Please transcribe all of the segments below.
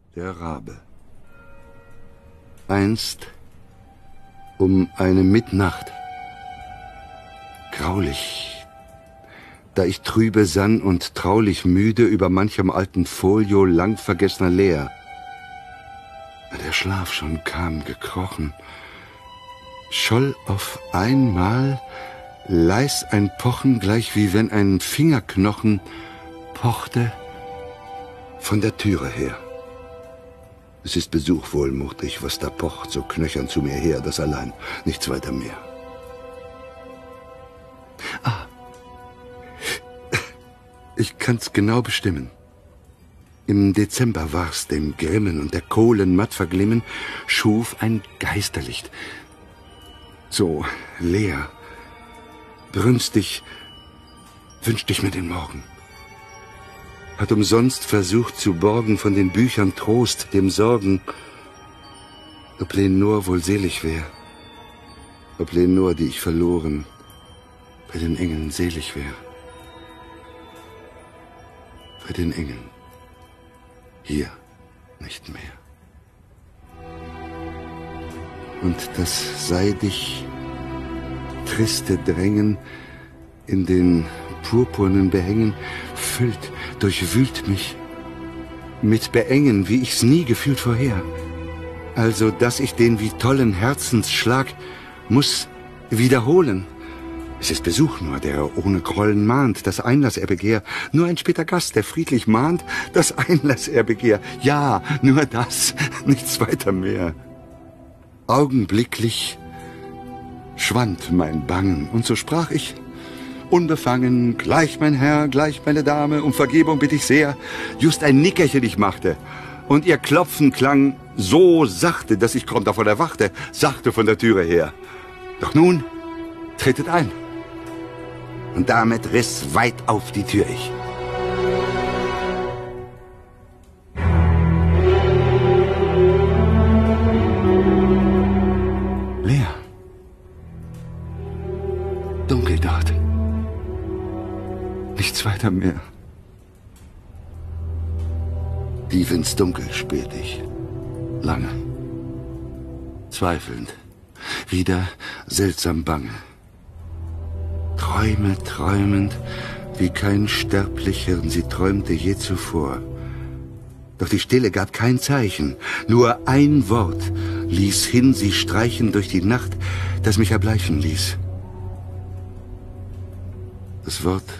Der Rabe. Einst um eine Mitternacht, graulich, da ich trübe sann und traulich müde über manchem alten Folio lang vergessener leer, der Schlaf schon kam gekrochen, scholl auf einmal leis ein Pochen, gleich wie wenn ein Fingerknochen pochte von der Türe her. Es ist Besuch wohlmutig, was da pocht, so knöchern zu mir her, das allein, nichts weiter mehr. Ah, ich kann's genau bestimmen. Im Dezember war's, dem Grimmen und der Kohlen matt verglimmen, schuf ein Geisterlicht. So leer, brünstig wünscht ich mir den Morgen. Hat umsonst versucht zu borgen von den Büchern Trost, dem Sorgen, ob Lenor wohl selig wär, ob Lenor, die ich verloren, bei den Engeln selig wär. Bei den Engeln, hier nicht mehr. Und das seidig triste Drängen in den purpurnen Behängen füllt, durchwühlt mich mit Beengen, wie ich's nie gefühlt vorher. Also, dass ich den wie tollen Herzensschlag muss wiederholen. Es ist Besuch nur, der ohne Grollen mahnt, das Einlass er begehr. Nur ein später Gast, der friedlich mahnt, das Einlass er begehr. Ja, nur das, nichts weiter mehr. Augenblicklich schwand mein Bangen, und so sprach ich, unbefangen, gleich mein Herr, gleich meine Dame, um Vergebung bitt ich sehr, just ein Nickerchen ich machte, und ihr Klopfen klang so sachte, dass ich kaum davon erwachte, sachte von der Türe her. Doch nun tretet ein. Und damit riss weit auf die Tür ich. Leer. Dunkel dort. Nichts weiter mehr. Tief ins Dunkel späht ich. Lange. Zweifelnd. Wieder seltsam bange. Träume träumend, wie kein sterblich Hirn sie träumte je zuvor. Doch die Stille gab kein Zeichen, nur ein Wort ließ hin sie streichen durch die Nacht, das mich erbleichen ließ. Das Wort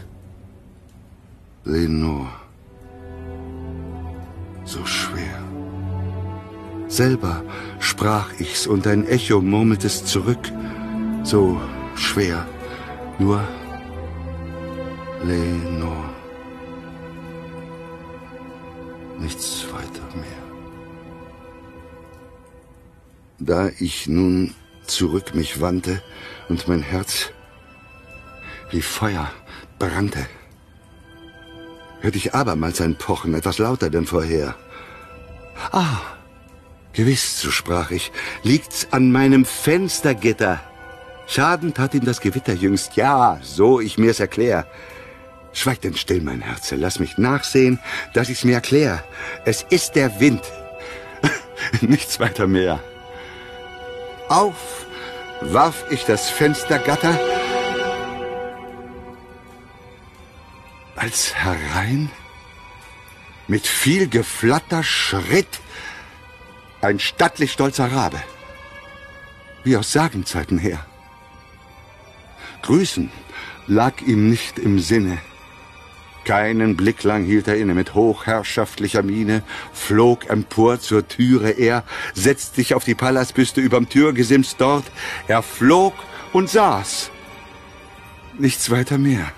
Lenor. So schwer. Selber sprach ich's und ein Echo murmelt es zurück. So schwer. Nur Lenor. Nichts weiter mehr. Da ich nun zurück mich wandte und mein Herz wie Feuer brannte, hörte ich abermals ein Pochen, etwas lauter denn vorher. Ah, gewiss, so sprach ich, liegt's an meinem Fenstergitter. Schaden tat ihm das Gewitter jüngst, ja, so ich mir's erklär. Schweig denn still, mein Herze, lass mich nachsehen, dass ich's mir erklär. Es ist der Wind, nichts weiter mehr. Auf warf ich das Fenstergatter, als herein mit viel Geflatter schritt ein stattlich stolzer Rabe, wie aus Sagenzeiten her. Grüßen lag ihm nicht im Sinne. Keinen Blick lang hielt er inne, mit hochherrschaftlicher Miene flog empor zur Türe er, setzt sich auf die Palastbüste überm Türgesims dort. Er flog und saß. Nichts weiter mehr.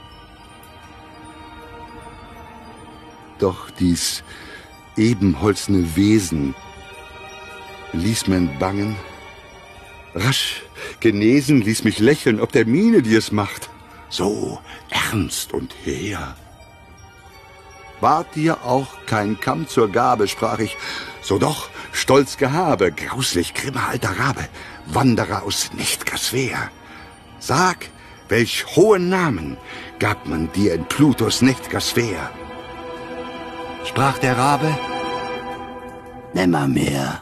Doch dies ebenholzne Wesen ließ mein Bangen rasch genesen, ließ mich lächeln, ob der Miene, die es macht, so ernst und hehr. Ward dir auch kein Kamm zur Gabe, sprach ich, so doch stolz Gehabe, grauslich grimmer alter Rabe, Wanderer aus Nächt'ger Sag, welch hohen Namen gab man dir in Plutos Nächt'ger Sprach der Rabe, Nimmermehr.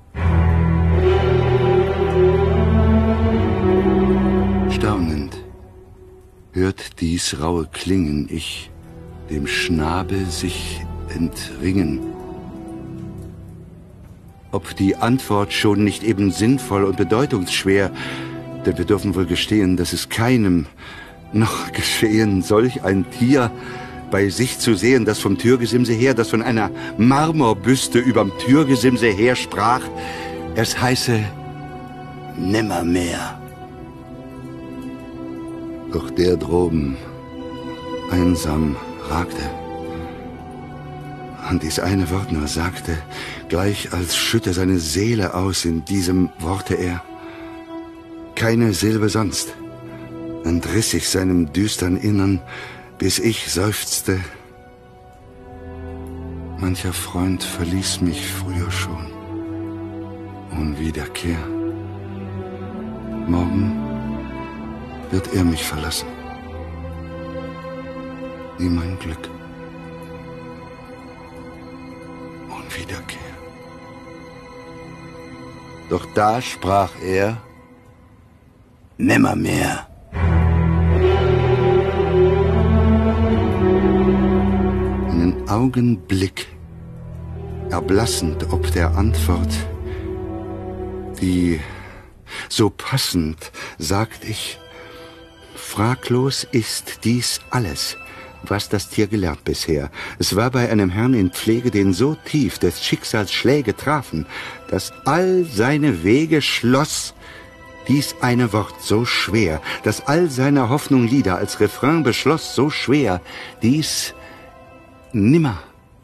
Staunend hört dies raue Klingen, ich dem Schnabel sich entringen. Ob die Antwort schon nicht eben sinnvoll und bedeutungsschwer, denn wir dürfen wohl gestehen, dass es keinem noch geschehen, solch ein Tier bei sich zu sehen, das vom Türgesimse her, das von einer Marmorbüste überm Türgesimse her sprach, es heiße Nimmermehr. Doch der droben einsam ragte und dies eine Wort nur sagte, gleich als schütte seine Seele aus in diesem Worte er. Keine Silbe sonst entriss ich seinem düstern Innern, bis ich seufzte. Mancher Freund verließ mich früher schon, ohne Wiederkehr. Morgen wird er mich verlassen, wie mein Glück. Und Wiederkehr. Doch da sprach er: Nimmermehr. Einen Augenblick, erblassend ob der Antwort, die so passend, sagt ich, fraglos ist dies alles, was das Tier gelernt bisher. Es war bei einem Herrn in Pflege, den so tief des Schicksals Schläge trafen, dass all seine Wege schloss dies eine Wort so schwer, dass all seine Hoffnung Lieder als Refrain beschloss so schwer, dies nimmermehr.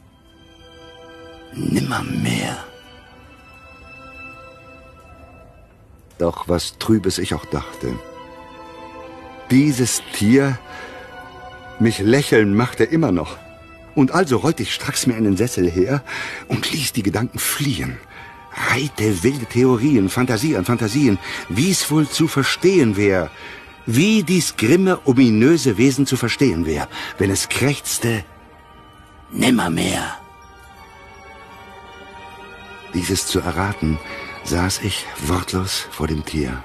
Doch was Trübes ich auch dachte. Dieses Tier mich lächeln machte immer noch. Und also rollte ich stracks mir einen Sessel her und ließ die Gedanken fliehen. Reite wilde Theorien, Fantasien, wie's wohl zu verstehen wär, wie dies grimme, ominöse Wesen zu verstehen wär, wenn es krächzte, Nimmermehr. Dieses zu erraten, saß ich wortlos vor dem Tier.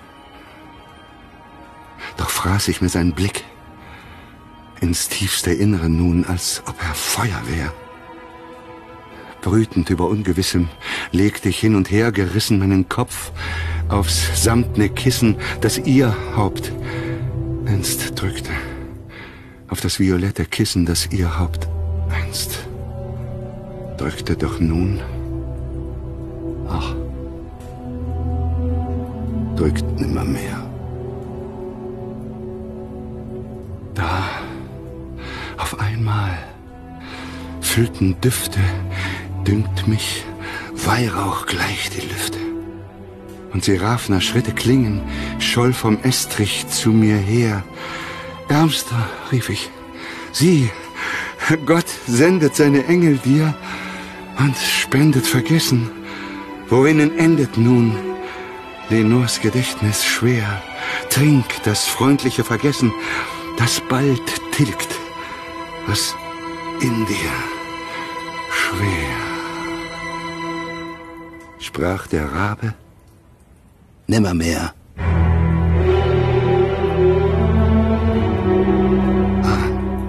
Doch fraß ich mir seinen Blick ins tiefste Innere nun, als ob er Feuer wär. Brütend über Ungewissem legte ich hin und her, gerissen meinen Kopf aufs samtne Kissen, das ihr Haupt einst drückte, auf das violette Kissen, das ihr Haupt einst drückte. Doch nun, ach, drückt nimmermehr. Da, auf einmal, füllten Düfte, dünkt mich, Weihrauch gleich die Lüfte. Und Seraphner Schritte klingen, scholl vom Estrich zu mir her. Ärmster, rief ich, sieh, Gott sendet seine Engel dir und spendet Vergessen, worinnen endet nun Lenors Gedächtnis schwer. Trink das freundliche Vergessen, das bald tilgt, was in dir schwer. Sprach der Rabe, Nimmermehr. Ah,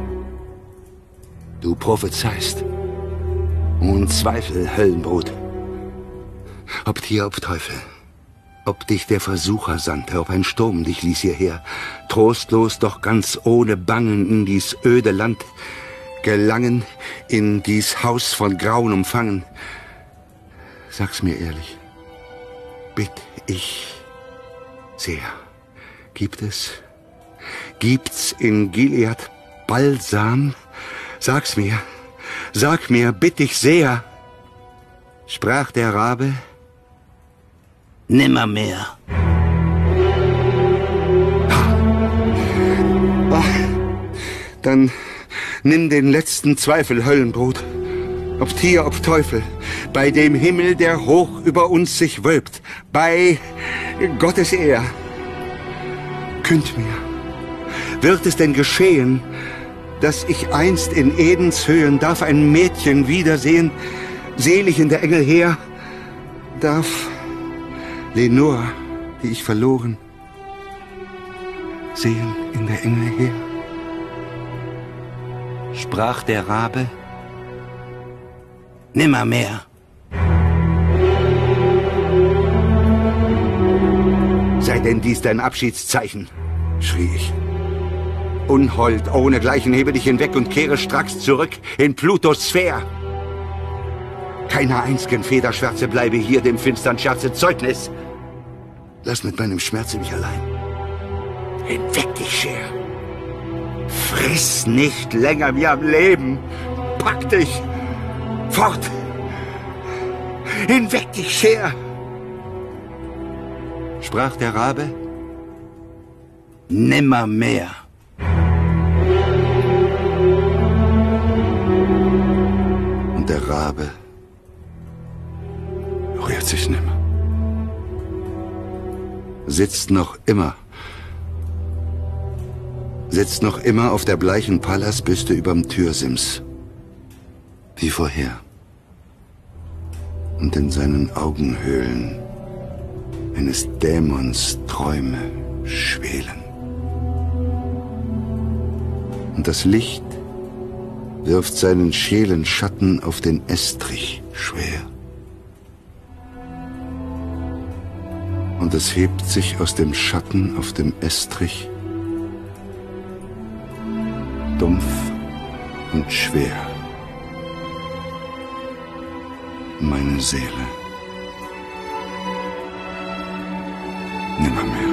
du prophezeist, ohne Zweifel, Höllenbrut. Ob Tier, ob Teufel, ob dich der Versucher sandte, ob ein Sturm dich ließ hierher, trostlos, doch ganz ohne Bangen in dies öde Land gelangen, in dies Haus von Grauen umfangen. Sag's mir ehrlich, bitt ich sehr, gibt's in Gilead Balsam? Sag's mir, sag mir, bitt ich sehr. Sprach der Rabe, Nimmermehr. Dann nimm den letzten Zweifel, Höllenbrut, ob Tier, ob Teufel, bei dem Himmel, der hoch über uns sich wölbt, bei Gottes Ehr. Künd mir, wird es denn geschehen, dass ich einst in Edens Höhen darf ein Mädchen wiedersehen, selig in der Engel Heer, darf Lenor, die ich verloren, sehen in der Enge her. Sprach der Rabe: Nimmermehr. Sei denn dies dein Abschiedszeichen, schrie ich. Unhold, ohnegleichen hebe dich hinweg und kehre stracks zurück in Plutos Sphäre. Keiner einzigen Federschwärze bleibe hier dem finstern Scherze Zeugnis. Lass mit meinem Schmerze mich allein. Hinweg dich, Scher. Friss nicht länger mir am Leben. Pack dich. Fort. Hinweg dich, Scher. Sprach der Rabe: Nimmermehr. Und der Rabe rührt sich nimmer. Sitzt noch immer auf der bleichen Pallasbüste überm Türsims, wie vorher. Und in seinen Augenhöhlen eines Dämons Träume schwelen. Und das Licht wirft seinen schälen Schatten auf den Estrich schwer. Und es hebt sich aus dem Schatten auf dem Estrich dumpf und schwer meine Seele. Nimmermehr.